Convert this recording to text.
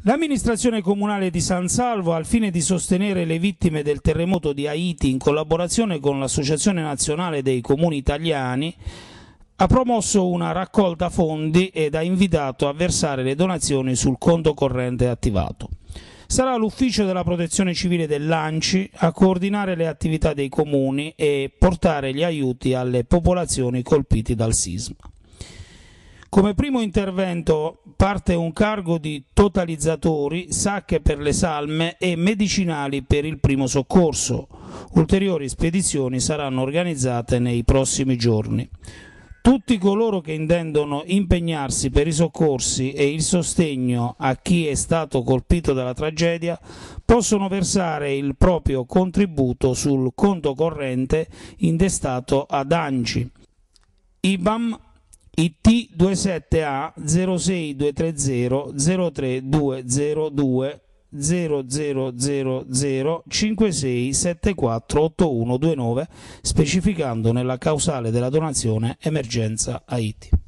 L'amministrazione comunale di San Salvo, al fine di sostenere le vittime del terremoto di Haiti in collaborazione con l'Associazione Nazionale dei Comuni Italiani, ha promosso una raccolta fondi ed ha invitato a versare le donazioni sul conto corrente attivato. Sarà l'ufficio della Protezione Civile dell'ANCI a coordinare le attività dei comuni e portare gli aiuti alle popolazioni colpite dal sisma. Come primo intervento parte un cargo di totalizzatori, sacche per le salme e medicinali per il primo soccorso. Ulteriori spedizioni saranno organizzate nei prossimi giorni. Tutti coloro che intendono impegnarsi per i soccorsi e il sostegno a chi è stato colpito dalla tragedia possono versare il proprio contributo sul conto corrente intestato ad ANCI. IBAN IT 27A 06230 03202 0000 56748129, specificando nella causale della donazione emergenza Haiti.